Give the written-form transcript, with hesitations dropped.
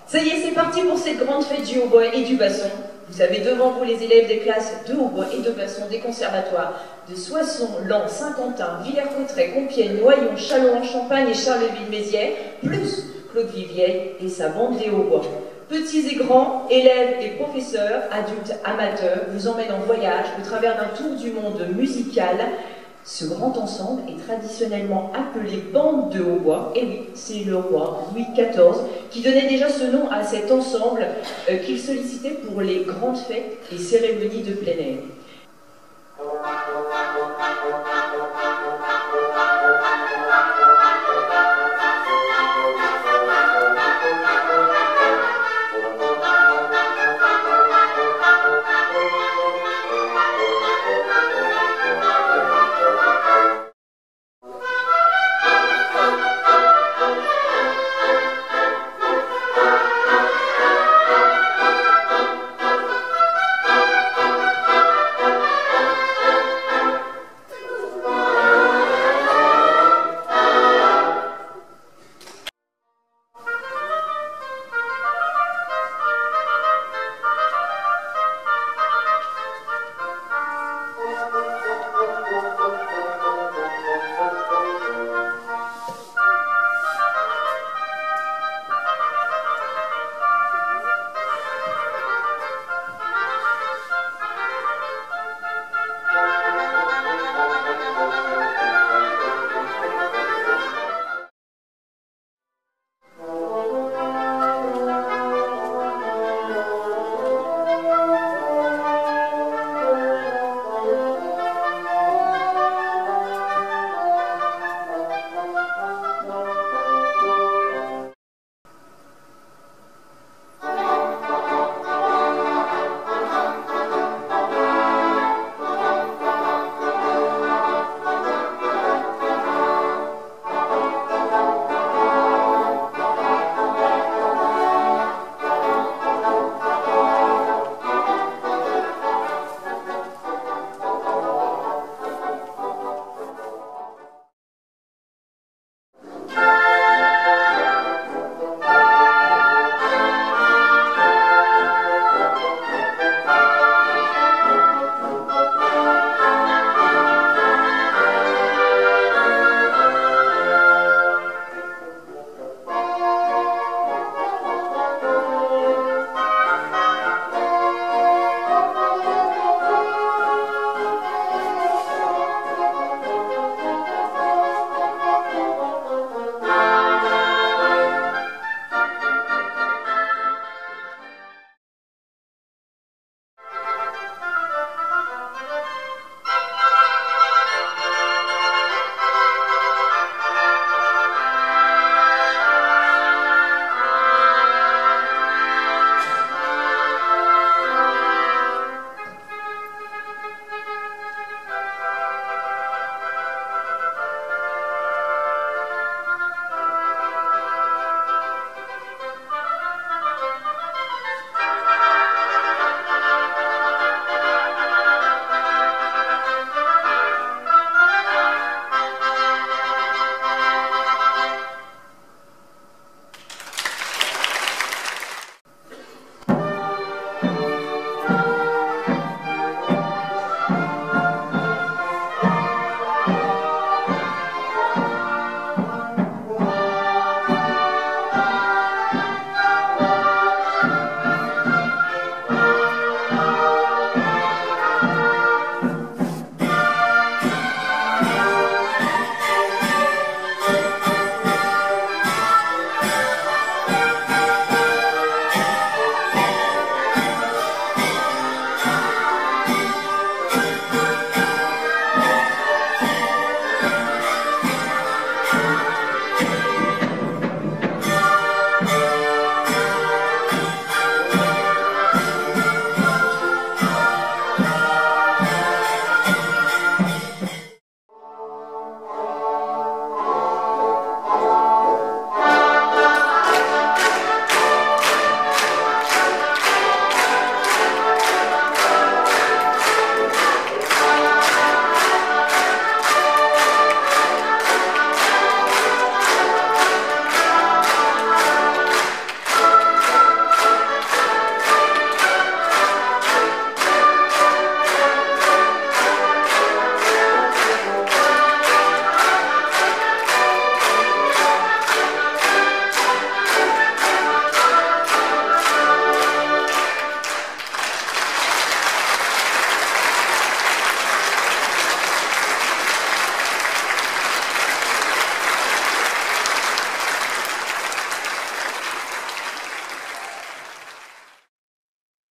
Ça y est, c'est parti pour cette grande fête du hautbois et du basson. Vous avez devant vous les élèves des classes de hautbois et de basson des conservatoires de Soissons, Laon, Saint-Quentin, Villers-Cotterêts, Compiègne, Noyon, Châlons-en-Champagne et Charleville-Mézières, plus Claude Vivieille et sa bande des hautbois. Petits et grands, élèves et professeurs, adultes, amateurs, vous emmènent en voyage au travers d'un tour du monde musical. Ce grand ensemble est traditionnellement appelé bande de hautbois. Et oui, c'est le roi Louis XIV qui donnait déjà ce nom à cet ensemble qu'il sollicitait pour les grandes fêtes et cérémonies de plein air.